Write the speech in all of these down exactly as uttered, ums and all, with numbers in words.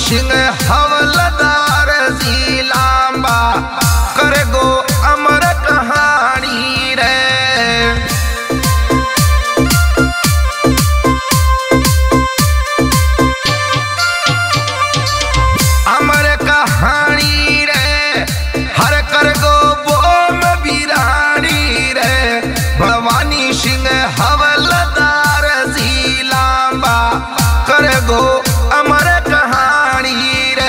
सिंह हवलदार जी लांबा कर गो अमर कहानी रे। अमर कहानी रे हर कर गो बोम बिरानी रे। भवानी सिंह हवलदार जी लांबा कर गो अमर कहानी रे।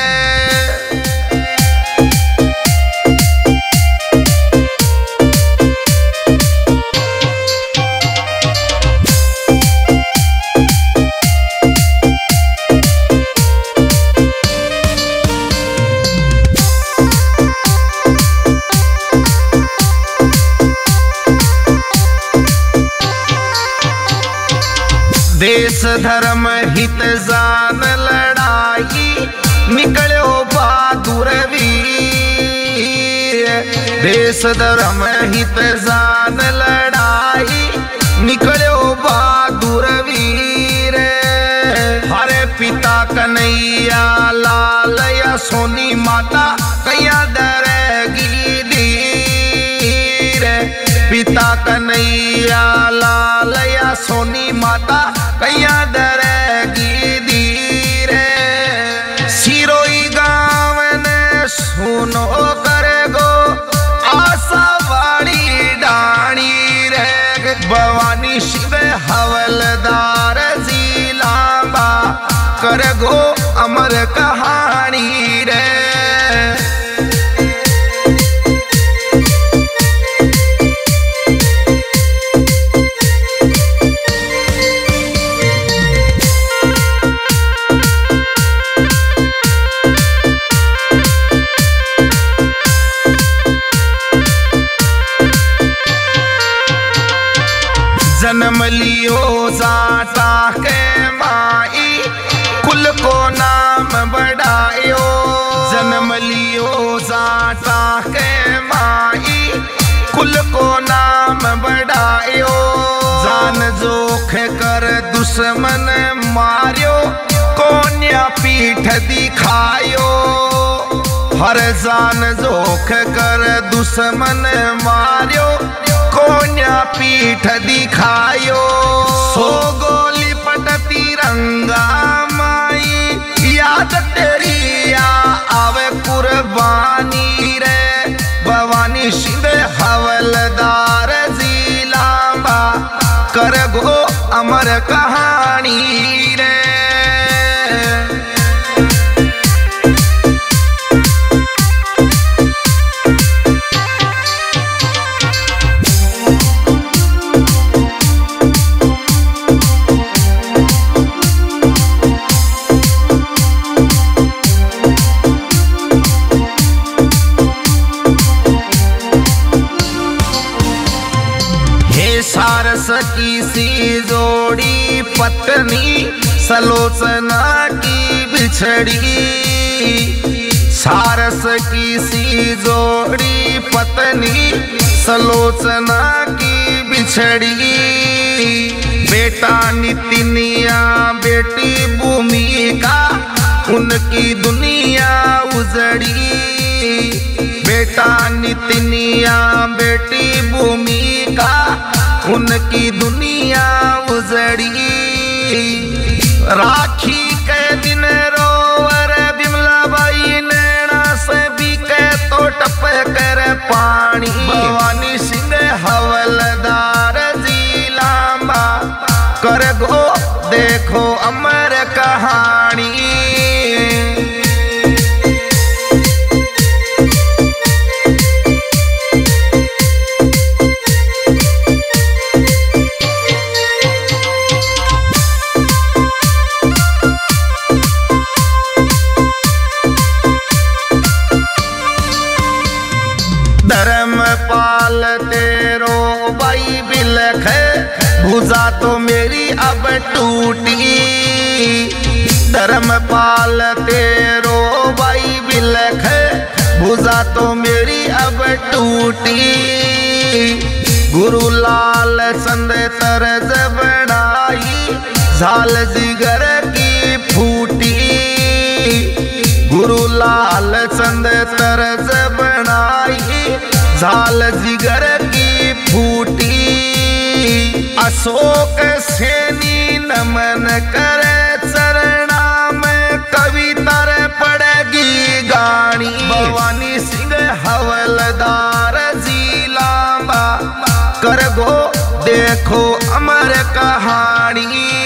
देश धर्म हित जान लड़ाई निकलो बहादुर वीर। देश धर्म हित जान लड़ाई निकलो बहादुर वीर। हरे पिता कन्हैया लाल या सोनी माता कैया दरगी धीर। पिता कन्हैया लाल या सोनी माता कैया दरगी धीर। सिरोई गाँव ने सुनो कर गो आशा वाली डाणी रे। भवानी शिव हवलदार जी लांबा कर गो अमर कहानी रे। जन्म लियो जाटा के माई कुल को नाम बढ़ायो। जन्म लियो जाटा के माई कुल को नाम बढ़ायो। जान जोख कर दुश्मन मारियो कोन्या पीठ दिखायो। हर जान जोख कर दुश्मन मारियो कोन्या पीठ दिखायो। सो गोली पट तिरंगा माई याद तेरी आ आवे कुर्बानी रे। भवानी शिव हवलदार जी लांबा कर गो अमर कहानी रे। सारस की सी जोड़ी पत्नी सलोचना की बिछड़ी। सारस की सी जोड़ी पत्नी सलोचना की बिछड़ी। बेटा नितिनिया बेटी भूमिका उनकी दुनिया उजड़ी। बेटा नितिनिया बेटी भूमिका उनकी दुनिया उजड़ी। राखी के दिन रोवर बिमला बाई नैना से बीके तो टप कर पानी। भवानी सिंह हवलदार जी लांबा कर गो देखो अमर कहानी। धर्मपाल तेरो बाई बिलख भुजा तो मेरी अब टूटी। धर्मपाल तेरो बाई बिलख भुजा तो मेरी अब टूटी। गुरु लाल चंद तरज बढ़ाई झाल जिगर की फूटी। गुरु लाल चंद तरज बनाई झाल जिगर की फूटी। अशोक सैनी नमन करे चरणा में कविता पड़ेगी गानी। भवानी सिंह हवलदार जिला कर गो देखो अमर कहानी।